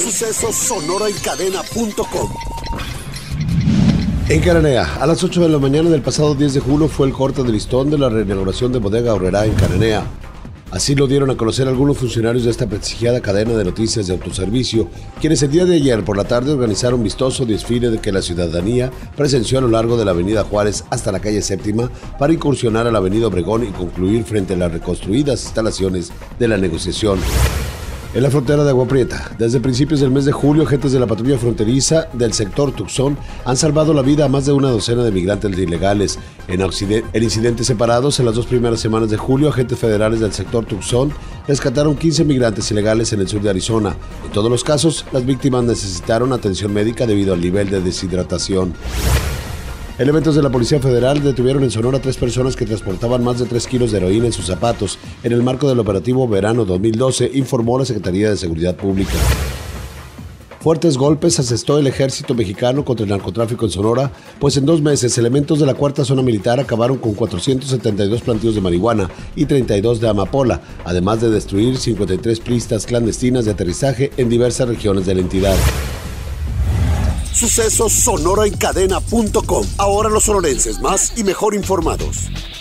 Sucesos sonoraencadena.com. En Cananea, a las 8 de la mañana del pasado 10 de julio fue el corte de listón de la reinauguración de Bodega Aurrerá en Cananea. Así lo dieron a conocer algunos funcionarios de esta prestigiada cadena de noticias de autoservicio, quienes el día de ayer por la tarde organizaron un vistoso desfile de que la ciudadanía presenció a lo largo de la avenida Juárez hasta la calle Séptima para incursionar a la avenida Obregón y concluir frente a las reconstruidas instalaciones de la negociación. En la frontera de Agua Prieta, desde principios del mes de julio, agentes de la patrulla fronteriza del sector Tucson han salvado la vida a más de una docena de migrantes ilegales. En incidentes separados, en las 2 primeras semanas de julio, agentes federales del sector Tucson rescataron 15 migrantes ilegales en el sur de Arizona. En todos los casos, las víctimas necesitaron atención médica debido al nivel de deshidratación. Elementos de la Policía Federal detuvieron en Sonora 3 personas que transportaban más de 3 kilos de heroína en sus zapatos en el marco del operativo Verano 2012, informó la Secretaría de Seguridad Pública. Fuertes golpes asestó el ejército mexicano contra el narcotráfico en Sonora, pues en 2 meses elementos de la cuarta zona militar acabaron con 472 plantíos de marihuana y 32 de amapola, además de destruir 53 pistas clandestinas de aterrizaje en diversas regiones de la entidad. Sucesos sonoraencadena.com. Ahora los sonorenses más y mejor informados.